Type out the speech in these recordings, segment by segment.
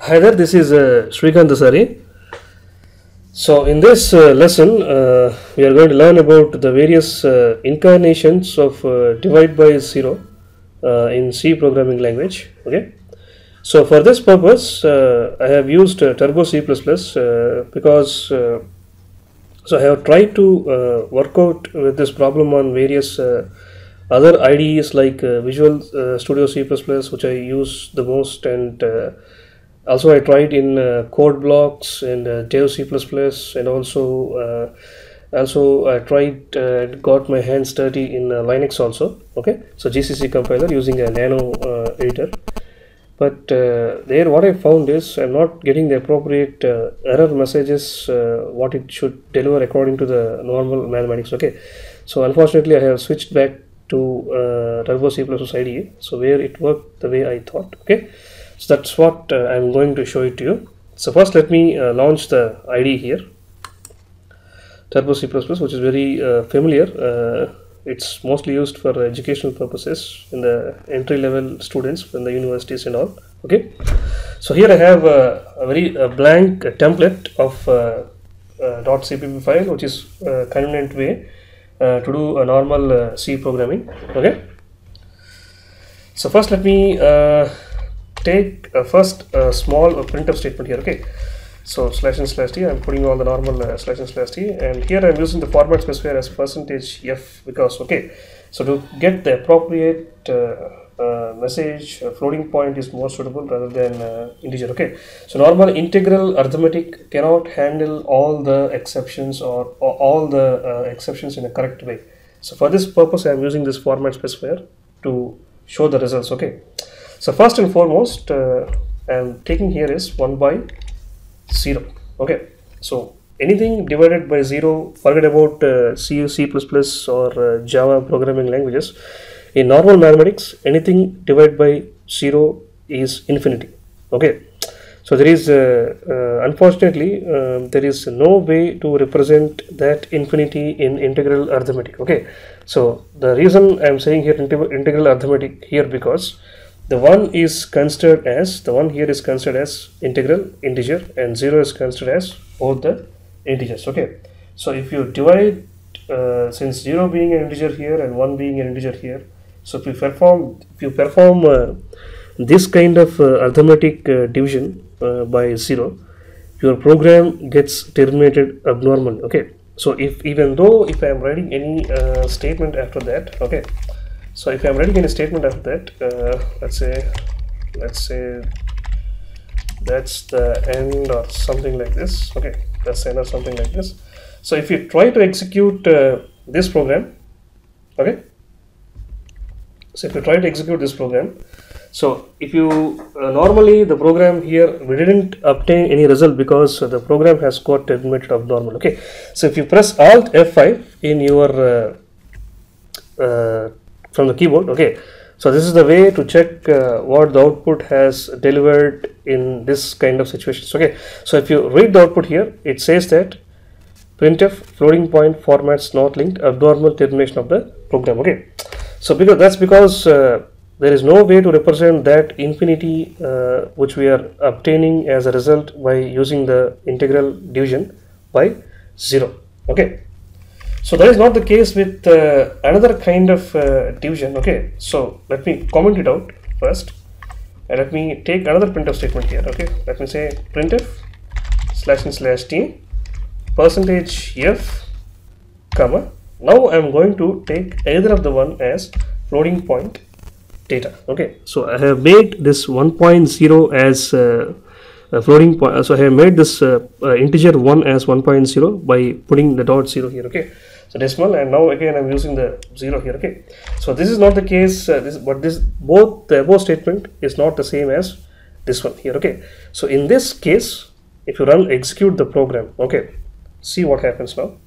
Hi there, this is Srikanth Dasari. So in this lesson, we are going to learn about the various incarnations of divide by zero in C programming language. Okay. So for this purpose, I have used Turbo C++ because so I have tried to work out with this problem on various other IDEs like Visual Studio C++, which I use the most, and also I tried in code blocks and Dev C++, and also I tried got my hands dirty in Linux also. Okay, so GCC compiler using a nano editor. But there what I found is I'm not getting the appropriate error messages what it should deliver according to the normal mathematics. Okay, so unfortunately I have switched back to Turbo C++ IDE, so where it worked the way I thought. Okay, so that's what I'm going to show it to you. So first let me launch the IDE here, Turbo C++, which is very familiar. It's mostly used for educational purposes in the entry-level students in the universities and all. Okay, so here I have a very blank template of .cpp file, which is a convenient way to do a normal C programming. Okay, so first let me take first a small printf statement here. Okay, so /n/t, I'm putting on the normal /n/t, and here I'm using the format specifier as %f because, okay, so to get the appropriate message, floating point is more suitable rather than integer. Okay, so normal integral arithmetic cannot handle all the exceptions or all the exceptions in a correct way. So for this purpose I'm using this format specifier to show the results. Okay, so first and foremost I'm taking here is 1 by 0. Okay, so anything divided by 0, forget about C, C++ or Java programming languages. In normal mathematics, anything divided by 0 is infinity. Okay, so there is unfortunately there is no way to represent that infinity in integral arithmetic. Okay, so the reason I am saying here integral arithmetic here because the one here is considered as integral integer, and 0 is considered as both the integers. Okay, so if you divide since 0 being an integer here and 1 being an integer here, so if you perform this kind of arithmetic division by 0, your program gets terminated abnormally. Okay, so even though if I am writing any statement after that, okay, so if I am writing any statement after that, let's say that's the end or something like this. Okay, that's the end or something like this. So if you try to execute this program, okay, so if you try to execute this program, so if you normally the program here we didn't obtain any result because the program has got terminated abnormal. Okay, so if you press Alt F5 in your from the keyboard, okay, so this is the way to check what the output has delivered in this kind of situations. Okay, so if you read the output here, it says that printf floating point formats not linked, abnormal termination of the program. Okay, so because there is no way to represent that infinity which we are obtaining as a result by using the integral division by 0. Okay, so that is not the case with another kind of division. Okay, so let me comment it out first, and let me take another printf statement here. Okay, let me say printf /n/t %f, comma. Now I am going to take either of the one as floating point data. Okay, so I have made this 1.0 as a floating point. So I have made this integer 1 as 1.0 by putting the dot 0 here. Okay, so decimal, and now again I'm using the 0 here. Okay, so this is not the case, both the above statement is not the same as this one here. Okay, so in this case if you execute the program, okay, see what happens now.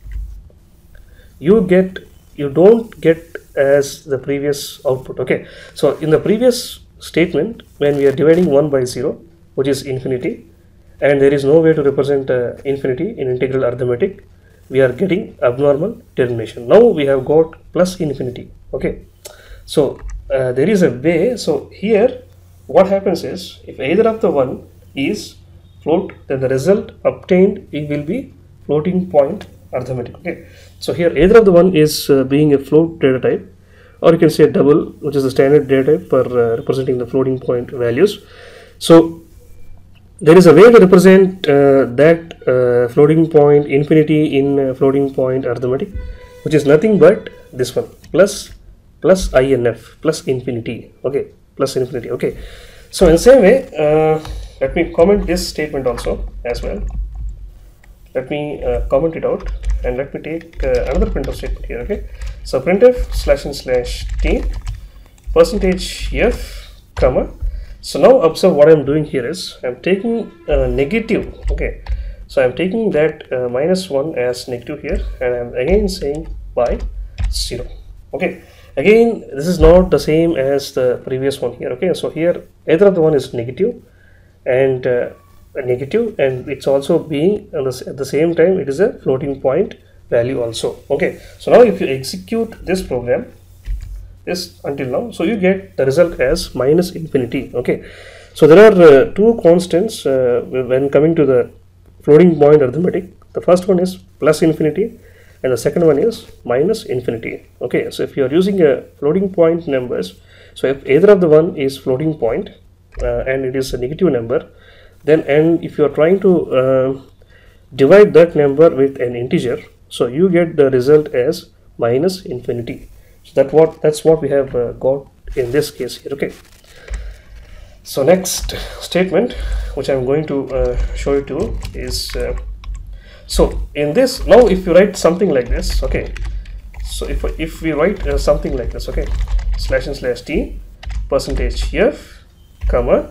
You don't get as the previous output. Okay, so in the previous statement when we are dividing 1 by 0, which is infinity, and there is no way to represent infinity in integral arithmetic, we are getting abnormal termination. Now we have got plus infinity. Okay, so there is a way. So here what happens is if either of the one is float, then the result obtained it will be floating point arithmetic. Okay, so here either of the one is being a float data type, or you can say a double, which is the standard data type for representing the floating point values. So there is a way to represent that floating point infinity in floating point arithmetic, which is nothing but this one, plus inf plus infinity. Okay, plus infinity. Okay, so in the same way, let me comment this statement also as well. Let me comment it out, and let me take another printf statement here. Okay, so printf /n/t percentage f comma. So now observe what I'm doing here is I'm taking negative. Okay, so I'm taking that -1 as negative here, and I'm again saying by 0. Okay, again this is not the same as the previous one here. Okay, so here either of the one is negative and it's also being at the same time it is a floating point value also. Okay, so now if you execute this program, this until now, so you get the result as minus infinity. Okay, so there are two constants when coming to the floating point arithmetic. The first one is plus infinity and the second one is minus infinity. Okay, so if you are using a floating point numbers, so if either of the one is floating point and it is a negative number, then and if you are trying to divide that number with an integer, so you get the result as minus infinity. So that's what we have got in this case here. Okay, so next statement which I'm going to show you to is so in this, now if you write something like this, okay, so if we write something like this, okay, /n/t percentage f comma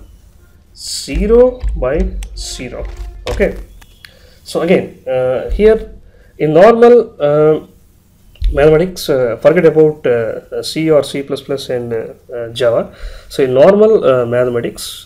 0 by 0. Okay, so again here in normal mathematics, forget about C or C++ and Java. So in normal mathematics,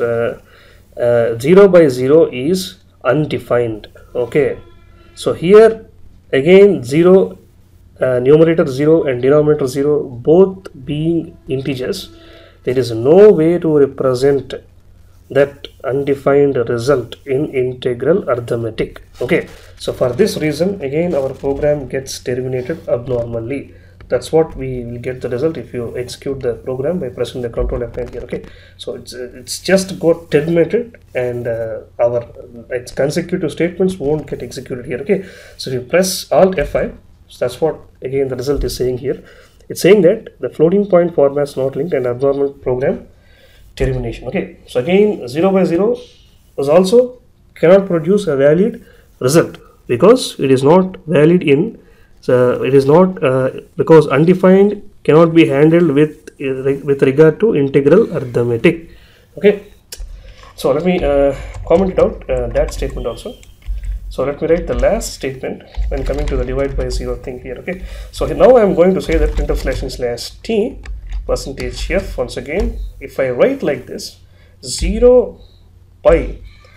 0 by 0 is undefined. Okay, so here again 0, numerator 0 and denominator 0 both being integers, there is no way to represent that undefined result in integral arithmetic. Okay, so for this reason again our program gets terminated abnormally. That's what we will get the result if you execute the program by pressing the Ctrl F9 here. Okay, so it's just got terminated, and our its consecutive statements won't get executed here. Okay, so if you press Alt F5, so that's what again the result is saying here. It's saying that the floating point formats not linked and abnormal program termination. Okay, so again 0 by 0 is also cannot produce a valid result because it is not valid in, so it is not because undefined cannot be handled with regard to integral arithmetic. Okay, so let me comment it out that statement also. So let me write the last statement when coming to the divide by 0 thing here. Okay, so now I am going to say that printf /n/t percentage f. Once again, if I write like this, 0 by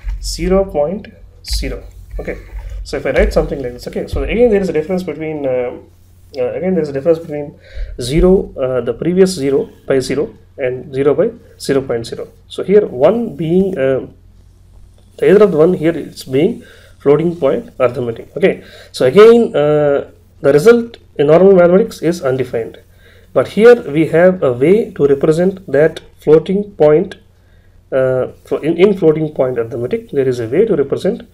0.0. Okay, so if I write something like this, okay, so again there is a difference between 0, the previous 0 by 0 and 0 by 0.0. So here one being either of the one here is being floating point arithmetic. Okay, so again the result in normal mathematics is undefined, but here we have a way to represent that floating point in floating point arithmetic. There is a way to represent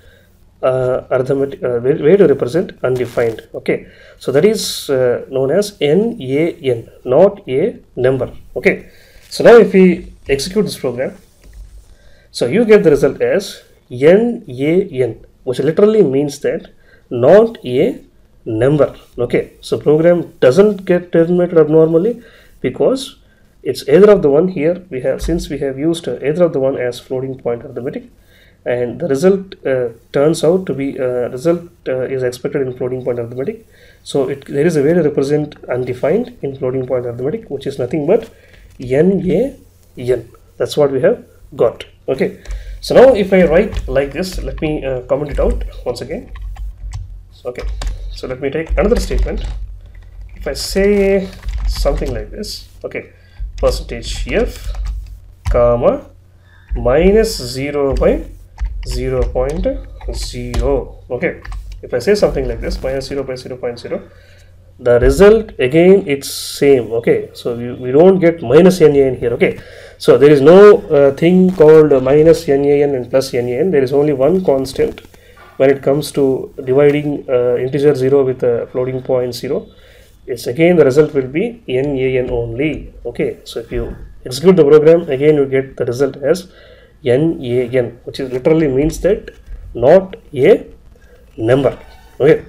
way to represent undefined. Okay, so that is known as NaN, not a number. Okay, so now if we execute this program, so you get the result as NaN, which literally means that not a number. Okay, so program doesn't get terminated abnormally because it's either of the one. Here we have, since we have used either of the one as floating point arithmetic, and the result turns out to be result is expected in floating point arithmetic. So there is a way to represent undefined in floating point arithmetic, which is nothing but NaN. That's what we have got. Okay, so now if I write like this, let me comment it out once again. Okay, so let me take another statement. If I say something like this, okay, percentage f comma minus 0 by 0.0. Okay, if I say something like this, minus 0 by 0.0, the result again it's same. Okay, so we don't get minus NaN here. Okay, so there is no thing called minus NaN and plus NaN. There is only one constant when it comes to dividing integer 0 with a floating point 0. It's again the result will be NaN only. Okay, so if you execute the program, again you get the result as NaN, which is literally means that not a number. Okay,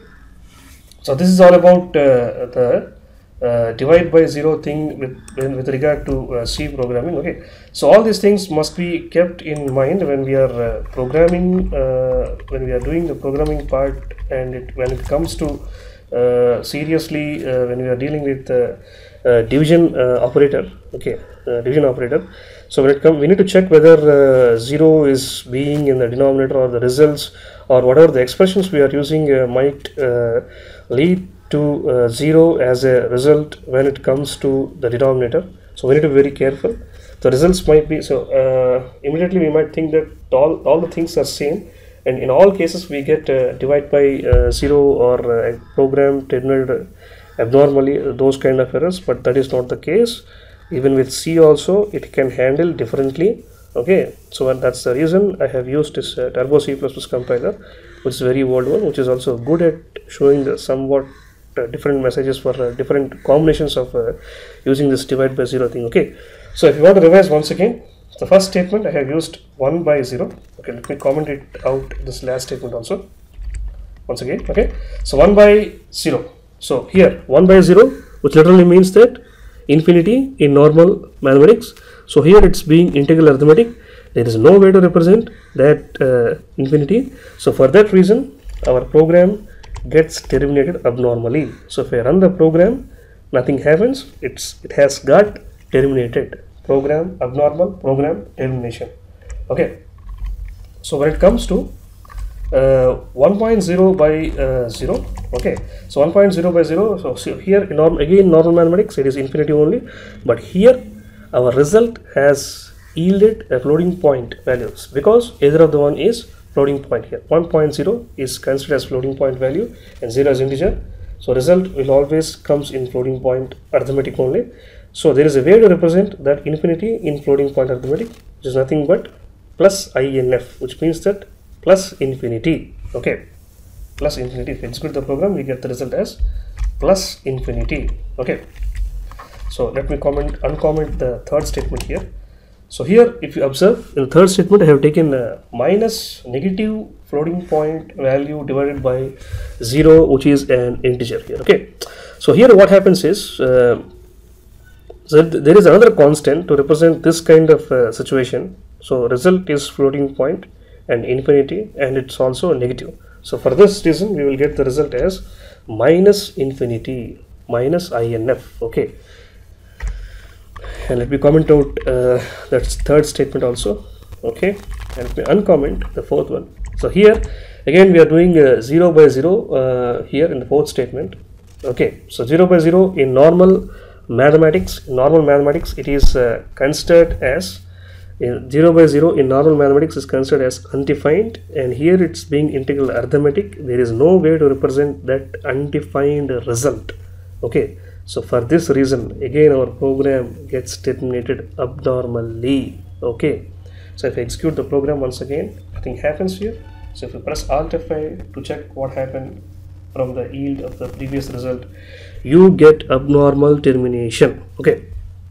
so this is all about the divide by 0 thing with regard to C programming. Okay, so all these things must be kept in mind when we are programming, when we are doing the programming part, and when it comes to seriously when we are dealing with division operator. Okay, division operator. So when it comes, we need to check whether 0 is being in the denominator, or the results or whatever the expressions we are using might lead to 0 as a result when it comes to the denominator. So we need to be very careful. The results might be, so immediately we might think that all the things are same, and in all cases we get divide by 0 or a program terminated abnormally, those kind of errors, but that is not the case. Even with C also it can handle differently. Okay, so that's the reason I have used this Turbo C++ compiler, which is a very old one, which is also good at showing the somewhat different messages for different combinations of using this divide by 0 thing. Okay, so if you want to revise once again, the first statement I have used 1 by 0. Okay, let me comment it out, this last statement also once again. Okay, so 1 by 0. So here 1 by 0, which literally means that infinity in normal mathematics. So here it's being integral arithmetic. There is no way to represent that infinity. So for that reason our program gets terminated abnormally. So if I run the program, nothing happens. It has got terminated. Program abnormal, program termination. Okay, so when it comes to 1.0 by 0. Okay, so 1.0 by 0. So here in normal mathematics it is infinity only, but here our result has yielded a floating point values, because either of the one is floating point. Here 1.0 is considered as floating point value and 0 as integer, so result will always comes in floating point arithmetic only. So there is a way to represent that infinity in floating point arithmetic, which is nothing but plus INF, which means that plus infinity. Okay, plus infinity. If we execute the program, we get the result as plus infinity. Okay, so let me uncomment the third statement here. So here if you observe, in the third statement I have taken minus negative floating point value divided by 0, which is an integer here. Okay, so here what happens is so there is another constant to represent this kind of situation. So result is floating point and infinity, and it's also negative. So for this reason we will get the result as minus infinity, minus INF. Okay, and let me comment out that third statement also. Okay, and let me uncomment the fourth one. So here again we are doing 0 by 0 here in the fourth statement. Okay, so 0 by 0 in normal mathematics, it is considered as 0 by 0 in normal mathematics is considered as undefined, and here it's being integral arithmetic. There is no way to represent that undefined result. Okay, so for this reason again our program gets terminated abnormally. Okay, so if I execute the program once again, nothing happens here. So if you press Alt F5 to check what happened from the yield of the previous result, you get abnormal termination. Okay,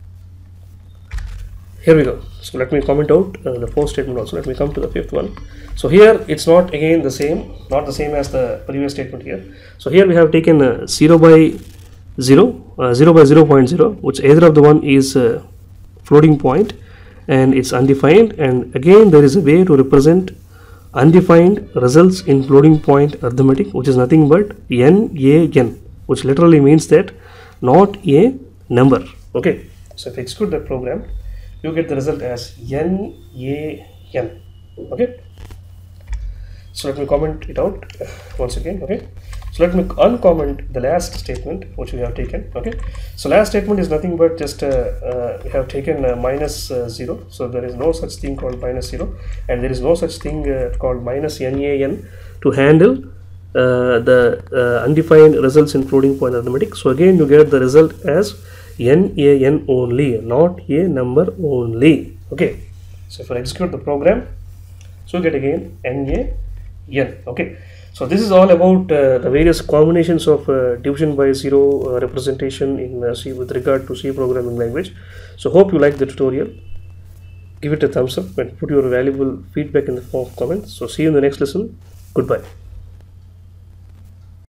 here we go. So let me comment out the fourth statement also. Let me come to the fifth one. So here it's not again the same, not the same as the previous statement here. So here we have taken 0 by 0, 0 by 0.0, which either of the one is floating point and it's undefined, and again there is a way to represent undefined results in floating point arithmetic, which is nothing but NaN, which literally means that not a number. Okay, so if I execute the program, you get the result as NaN. Okay, So let me comment it out once again. Okay, so let me uncomment the last statement which we have taken. Okay, so last statement is nothing but just we have taken minus 0. So there is no such thing called minus 0, and there is no such thing called minus NaN to handle the undefined results in floating point arithmetic. So again you get the result as NaN only, not a number only. Okay, so if I execute the program, so you get again NaN. Okay, so this is all about the various combinations of division by zero representation in C with regard to C programming language. So hope you like the tutorial. Give it a thumbs up and put your valuable feedback in the form of comments. So see you in the next lesson. Goodbye.